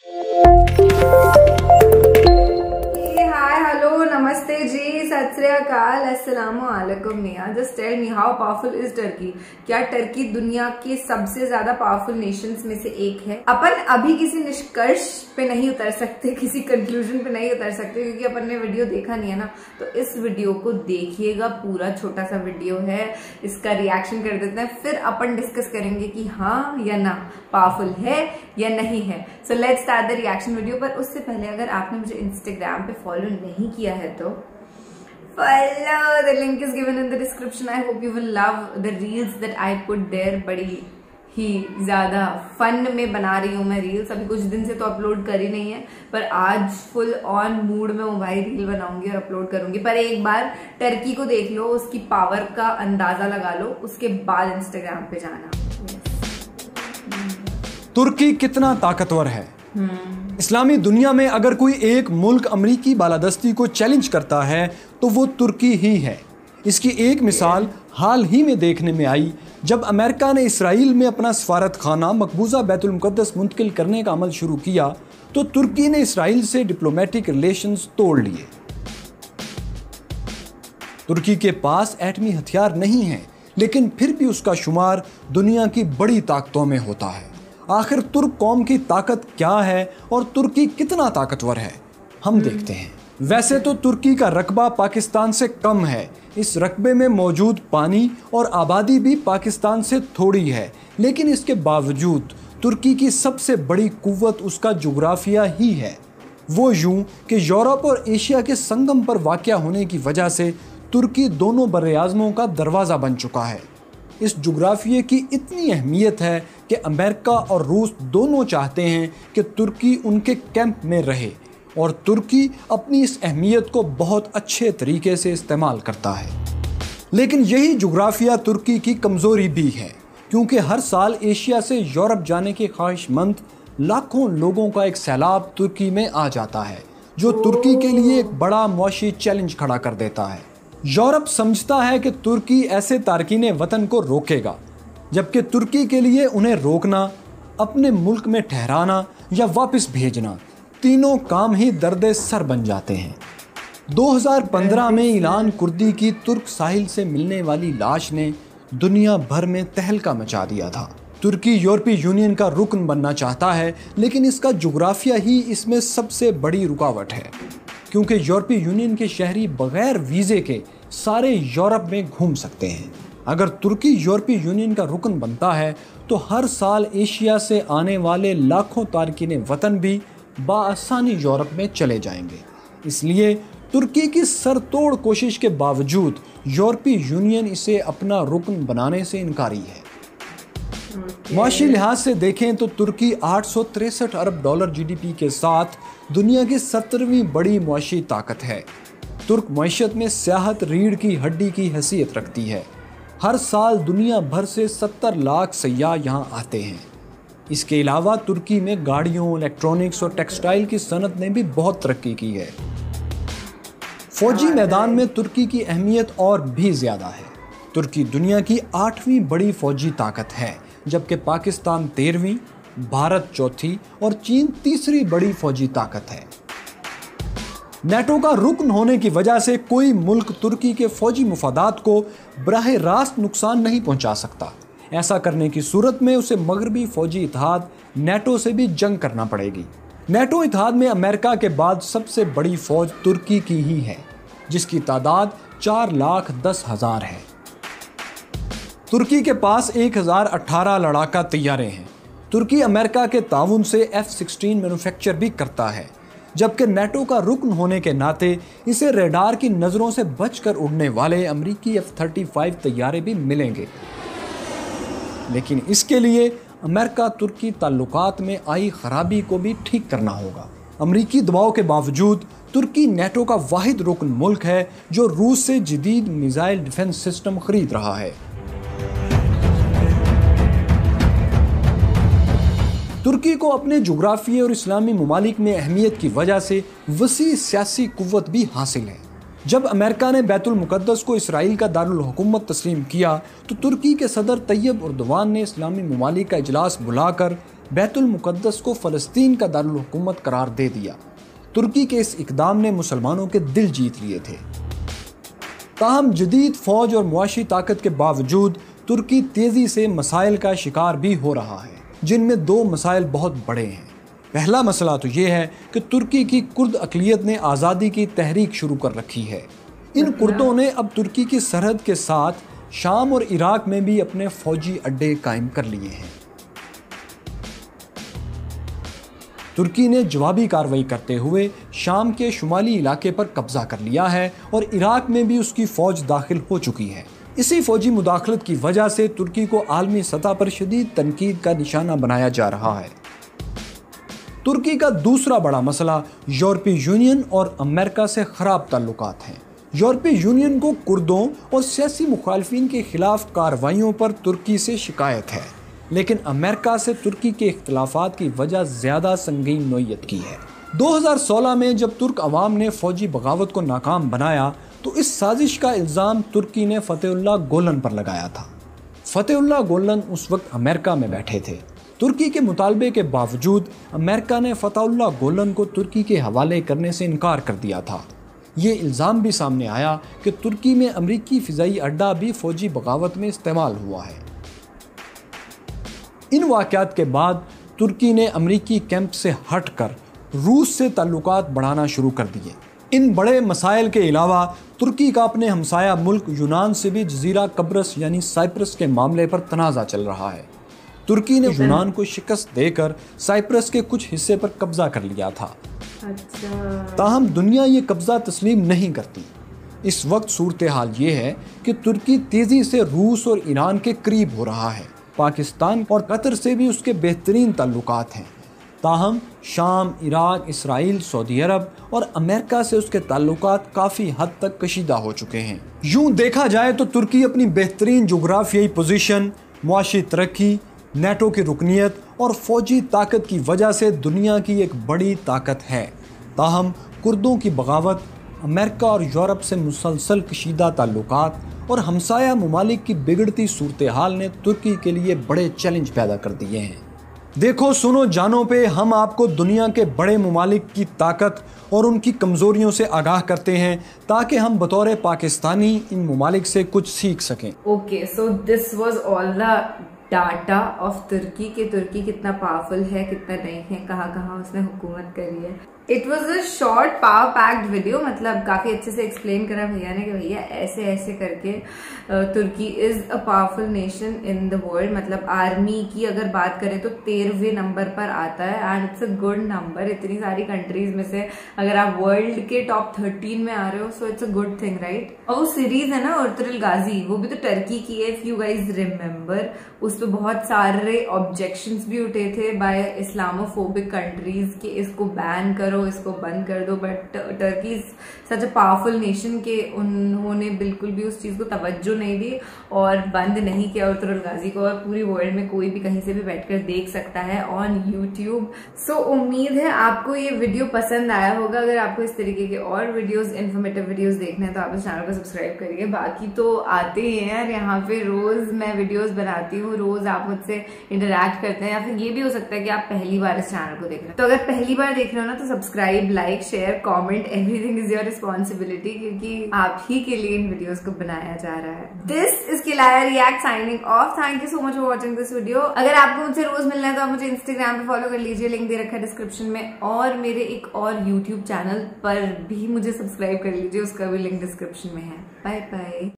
Hi hello नमस्ते जी सत श्री अकाल अस्सलामु अलैकुम मियां। Just tell me how powerful is Turkey. क्या टर्की दुनिया के सबसे ज्यादा पावरफुल नेशंस में से एक है? अपन अभी किसी निष्कर्ष पे नहीं उतर सकते, किसी कंक्लूजन पे नहीं उतर सकते क्योंकि अपन ने वीडियो देखा नहीं है ना। तो इस वीडियो को देखिएगा, पूरा छोटा सा वीडियो है, इसका रिएक्शन कर देते हैं, फिर अपन डिस्कस करेंगे कि हाँ या ना पावरफुल है या नहीं है। So let's start the reaction video. पर उससे पहले अगर आपने मुझे इंस्टाग्राम पे फॉलो नहीं किया है तो follow, the link is given in the description. I hope you will love the reels that I put there. बड़ी ही ज्यादा फन में बना रही हूँ मैं रील्स। अभी कुछ दिन से तो अपलोड कर ही नहीं है, पर आज फुल ऑन मूड में मोबाइल रील बनाऊंगी और अपलोड करूंगी। पर एक बार टर्की को देख लो, उसकी पावर का अंदाजा लगा लो, उसके बाद इंस्टाग्राम पे जाना। तुर्की कितना ताकतवर है। इस्लामी दुनिया में अगर कोई एक मुल्क अमरीकी बालादस्ती को चैलेंज करता है तो वो तुर्की ही है। इसकी एक मिसाल हाल ही में देखने में आई जब अमेरिका ने इसराइल में अपना सफारत खाना मकबूजा बैतुल मुकद्दस मुंतकिल करने का अमल शुरू किया तो तुर्की ने इसराइल से डिप्लोमेटिक रिलेशंस तोड़ लिए। तुर्की के पास एटमी हथियार नहीं है, लेकिन फिर भी उसका शुमार दुनिया की बड़ी ताकतों में होता है। आखिर तुर्क कौम की ताकत क्या है और तुर्की कितना ताकतवर है, हम देखते हैं। वैसे तो तुर्की का रकबा पाकिस्तान से कम है। इस रकबे में मौजूद पानी और आबादी भी पाकिस्तान से थोड़ी है, लेकिन इसके बावजूद तुर्की की सबसे बड़ी कुव्वत उसका जुग्राफिया ही है। वो यूं कि यूरोप और एशिया के संगम पर वाक़या होने की वजह से तुर्की दोनों बर्र-ए-आज़मों का दरवाज़ा बन चुका है। इस जुग्राफिये की इतनी अहमियत है कि अमेरिका और रूस दोनों चाहते हैं कि तुर्की उनके कैंप में रहे, और तुर्की अपनी इस अहमियत को बहुत अच्छे तरीके से इस्तेमाल करता है। लेकिन यही जुग्राफिया तुर्की की कमज़ोरी भी है, क्योंकि हर साल एशिया से यूरोप जाने के ख्वाहिशमंद लाखों लोगों का एक सैलाब तुर्की में आ जाता है, जो तुर्की के लिए एक बड़ा मुआशी चैलेंज खड़ा कर देता है। यूरोप समझता है कि तुर्की ऐसे तारकीने वतन को रोकेगा, जबकि तुर्की के लिए उन्हें रोकना, अपने मुल्क में ठहराना या वापस भेजना, तीनों काम ही दर्द सर बन जाते हैं। 2015 में ईलान कुर्दी की तुर्क साहिल से मिलने वाली लाश ने दुनिया भर में तहलका मचा दिया था। तुर्की यूरोपीय यूनियन का रुकन बनना चाहता है, लेकिन इसका जुग्राफिया ही इसमें सबसे बड़ी रुकावट है, क्योंकि यूरोपीय यूनियन के शहरी बगैर वीज़े के सारे यूरोप में घूम सकते हैं। अगर तुर्की यूरोपीय यूनियन का रुकन बनता है तो हर साल एशिया से आने वाले लाखों तारकीने वतन भी बाआसानी यूरोप में चले जाएंगे। इसलिए तुर्की की सरतोड़ कोशिश के बावजूद यूरोपीय यूनियन इसे अपना रुकन बनाने से इनकारी है। मुआशी लिहाज से देखें तो तुर्की 863 अरब डॉलर जीडीपी के साथ दुनिया की 17वीं बड़ी मुआशी ताकत है। तुर्क मईशत में सियाहत रीढ़ की हड्डी की हैसियत रखती है। हर साल दुनिया भर से 70 लाख सयाह यहाँ आते हैं। इसके अलावा तुर्की में गाड़ियों, इलेक्ट्रॉनिक्स और टेक्सटाइल की सनत ने भी बहुत तरक्की की है। फौजी मैदान में तुर्की की अहमियत और भी ज़्यादा है। तुर्की दुनिया की 8वीं बड़ी फौजी ताकत है, जबकि पाकिस्तान 13वीं, भारत 4थी और चीन 3री बड़ी फौजी ताकत है। नेटो का रुकन होने की वजह से कोई मुल्क तुर्की के फौजी मुफादात को बराह रास्त नुकसान नहीं पहुंचा सकता। ऐसा करने की सूरत में उसे मगरबी फौजी इत्तेहाद नेटो से भी जंग करना पड़ेगी। नेटो इत्तेहाद में अमेरिका के बाद सबसे बड़ी फौज तुर्की की ही है, जिसकी तादाद 4,10,000 है। तुर्की के पास 1018 लड़ाका तैयारे हैं। तुर्की अमेरिका के ताउन से F-16 मैन्युफैक्चर भी करता है, जबकि नेटो का रुकन होने के नाते इसे रेडार की नज़रों से बचकर उड़ने वाले अमरीकी F-35 तैयारे भी मिलेंगे। लेकिन इसके लिए अमेरिका तुर्की ताल्लुकात में आई खराबी को भी ठीक करना होगा। अमरीकी दबाव के बावजूद तुर्की नेटो का वाहिद रुकन मुल्क है जो रूस से जदीद मिसाइल डिफेंस सिस्टम खरीद रहा है। तुर्की को अपने जुग्राफिये और इस्लामी ममालिक में अहमियत की वजह से वसी सियासी कुव्वत भी हासिल है। जब अमेरिका ने बैतुल मुकद्दस को इसराइल का दारुल हुकूमत तस्लीम किया तो तुर्की के सदर तैयब उर्दवान ने इस्लामी ममालिक का इजलास बुलाकर बैतुल मुकद्दस को फ़लस्तीन का दारुल हुकूमत करार दे दिया। तुर्की के इस इकदाम ने मुसलमानों के दिल जीत लिए थे। ताहम जदीद फौज और मुआशी ताकत के बावजूद तुर्की तेज़ी से मसाइल का शिकार भी हो रहा है, जिनमें दो मसाइल बहुत बड़े हैं। पहला मसला तो ये है कि तुर्की की कुर्द अक़लियत ने आज़ादी की तहरीक शुरू कर रखी है। इन कुर्दों ने अब तुर्की की सरहद के साथ शाम और इराक में भी अपने फौजी अड्डे कायम कर लिए हैं। तुर्की ने जवाबी कार्रवाई करते हुए शाम के शुमाली इलाके पर कब्जा कर लिया है और इराक में भी उसकी फौज दाखिल हो चुकी है। इसी फौजी मुदाखलत की वजह से तुर्की को आलमी सतह पर शदीद तनकीद का निशाना बनाया जा रहा है। तुर्की का दूसरा बड़ा मसला यूरोपीय यूनियन और अमेरिका से खराब ताल्लुकात हैं। यूरोपीय यूनियन को कुर्दों और सियासी मुखालफिन के खिलाफ कार्रवाइयों पर तुर्की से शिकायत है, लेकिन अमेरिका से तुर्की के इख्तिलाफात की वजह ज़्यादा संगीन नोयत की है। 2016 में जब तुर्क अवाम ने फौजी बगावत को नाकाम बनाया तो इस साजिश का इल्ज़ाम तुर्की ने फतेहुल्लाह गोलन पर लगाया था। फतेहुल्लाह गोलन उस वक्त अमेरिका में बैठे थे। तुर्की के मुतालबे के बावजूद अमेरिका ने फतेहुल्लाह गोलन को तुर्की के हवाले करने से इनकार कर दिया था। ये इल्ज़ाम भी सामने आया कि तुर्की में अमरीकी फ़िज़ाई अड्डा भी फ़ौजी बगावत में इस्तेमाल हुआ है। इन वाक़यात के बाद तुर्की ने अमरीकी कैंप से हटकर रूस से ताल्लुकात बढ़ाना शुरू कर दिए। इन बड़े मसाइल के अलावा तुर्की का अपने हमसाया मुल्क यूनान से भी जजीरा कब्रस यानी साइप्रस के मामले पर तनाज़ा चल रहा है। तुर्की ने यूनान को शिकस्त देकर साइप्रस के कुछ हिस्से पर कब्जा कर लिया था। ताहम दुनिया ये कब्जा तस्लीम नहीं करती। इस वक्त सूरत हाल ये है कि तुर्की तेज़ी से रूस और ईरान के करीब हो रहा है। पाकिस्तान और कतर से भी उसके बेहतरीन ताल्लुकात हैं। ताहम शाम, इराक, इसराइल, सऊदी अरब और अमेरिका से उसके ताल्लुकात काफ़ी हद तक कशीदा हो चुके हैं। यूँ देखा जाए तो तुर्की अपनी बेहतरीन जोग्राफियाई पोजीशन, मुआशी तरक्की, नेटो की रुकनीत और फौजी ताकत की वजह से दुनिया की एक बड़ी ताकत है। ताहम कुर्दों की बगावत, अमेरिका और यूरोप से मुसलसल कशीदा ताल्लुकात और हमसाया ममालिक की बिगड़ती सूरत हाल ने तुर्की के लिए बड़े चैलेंज पैदा कर दिए हैं। देखो सुनो जानो पे हम आपको दुनिया के बड़े ममालिक की ताकत और उनकी कमज़ोरियों से आगाह करते हैं ताकि हम बतौर पाकिस्तानी इन ममालिक से कुछ सीख सकें। Okay, so this was all the data of तुर्की के तुर्की कितना पावरफुल है, कितना नहीं है, कहाँ कहाँ उसने हुकूमत करी है। It was a short power packed video, मतलब काफी अच्छे से एक्सप्लेन करा भैया ने कि भैया ऐसे ऐसे करके तुर्की is a powerful nation in the world. मतलब आर्मी की अगर बात करें तो 13वें नंबर पर आता है and it's a good number. इतनी सारी कंट्रीज में से अगर आप वर्ल्ड के टॉप 13 में आ रहे हो so it's a good thing, right. और वो सीरीज है ना एर्तुगरुल गाजी, वो भी तो टर्की की है, इफ यू गाइज रिमेम्बर। उस पर बहुत सारे ऑब्जेक्शंस भी उठे थे बाय इस्लामोफोबिक कंट्रीज कि इसको बैन करो, इसको बंद कर दो, but Turkey such a powerful nation के उन्होंने बिल्कुल भी उस चीज को तवज्जो नहीं दी और बंद नहीं किया एर्तुगरुल गाजी को। और पूरी वर्ल्ड में कोई भी कहीं से भी बैठकर देख सकता है ऑन यूट्यूब। सो उम्मीद है आपको ये वीडियो पसंद आया होगा। अगर आपको इस तरीके के और वीडियोस, इन्फॉर्मेटिव वीडियोस देखना है तो आप इस चैनल को सब्सक्राइब करिए। बाकी तो आते ही हैं यार, यहाँ पे रोज मैं वीडियोस बनाती हूँ, रोज आप मुझसे इंटरैक्ट करते हैं। या फिर ये भी हो सकता है कि आप पहली बार इस चैनल को देख रहे हैं, तो अगर पहली बार देख रहे हो ना तो subscribe, like, share, comment, everything is your responsibility, क्योंकि आप ही के लिए इन वीडियोस को बनाया जा रहा है। दिस इज किलाया react signing off. Thank you so much for watching this video. अगर आपको मुझसे रोज मिलना है तो आप मुझे इंस्टाग्राम पे फॉलो कर लीजिए, लिंक दे रखा है डिस्क्रिप्शन में। और मेरे एक और यूट्यूब चैनल पर भी मुझे सब्सक्राइब कर लीजिए, उसका भी लिंक डिस्क्रिप्शन में है। Bye bye.